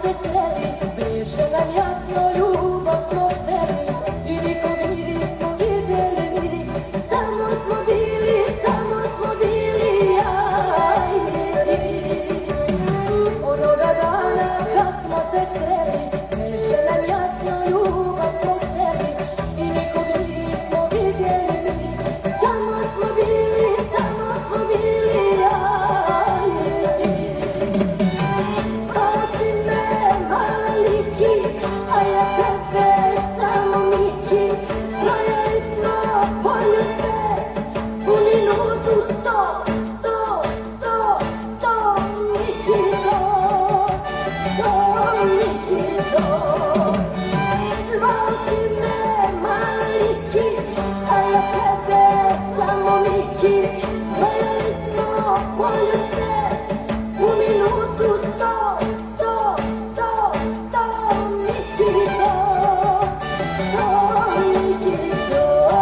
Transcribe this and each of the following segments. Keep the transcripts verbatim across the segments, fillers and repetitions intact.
se sreli, beše nam jasno, ljubav smo hteli i nikog nismo vidjeli mi. Samo smo bili, samo smo bili ja i ti. Onoga dana kad smo se sreli, beše nam jasno, ljubav smo hteli i nikog nismo vidjeli mi. Samo smo bili, samo smo bili ja i ti. Prosi me maliki, a ja tebe samo miki. Brojali smo poljube u minutu sto, sto, sto, sto, miki sto, sto, miki sto. Zvao si me maliki, a ja tebe samo miki. Brojali smo poljube u minutu sto, sto, sto, sto, miki sto, sto, miki sto.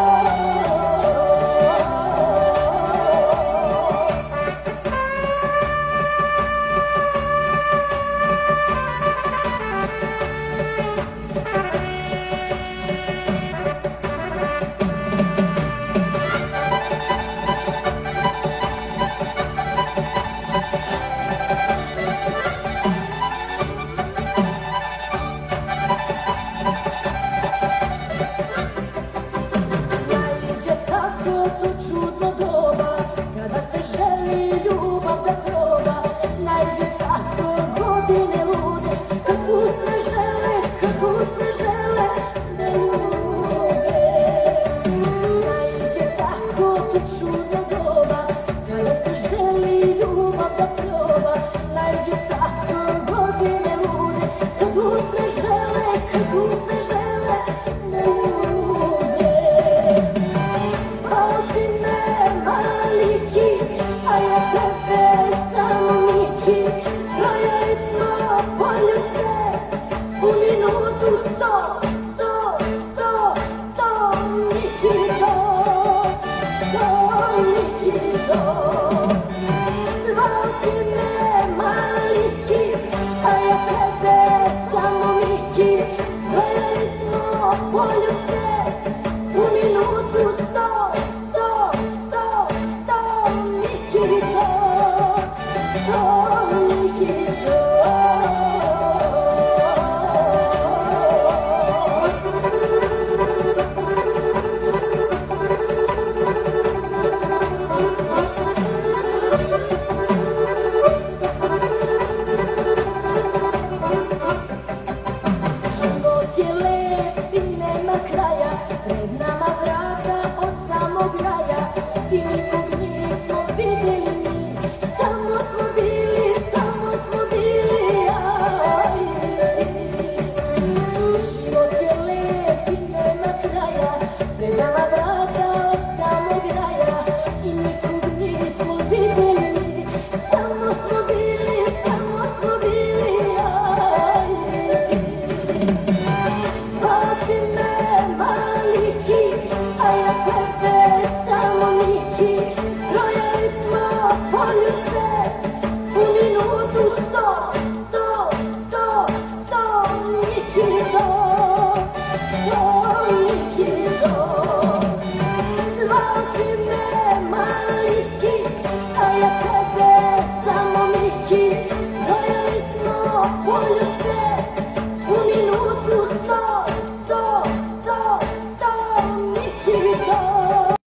Naiđe tako to čudno doba, kada se želi ljubav da proba. Naiđe tako godine lude, kad usne žele, kad usne žele da ljube. Naiđe tako to čudno doba, kada se želi ljubav da proba. Naiđe tako godine lude, kad usne žele, kad usne žele da ljube. Prosi me maliki, a ja tebe samo miki. Brojali smo poljube u minutu sto, sto, sto, sto, miki sto, sto, miki sto. Zvao si me maliki, a ja tebe samo miki. Brojali smo poljube u minutu sto, sto, sto, sto, miki sto, sto, miki sto. Život je lep i nema kraja, pred nama vrata od samog raja i nikog nismo vidjeli mi. Samo smo bili, samo smo bili ja i ti. Život je lep i nema kraja, pred nama vrata od samog raja i nikog nismo vidjeli mi. Samo smo bili, samo smo bili ja i ti. Prosi me maliki, a ja tebe samo miki. Brojali smo poljube u minutu sto.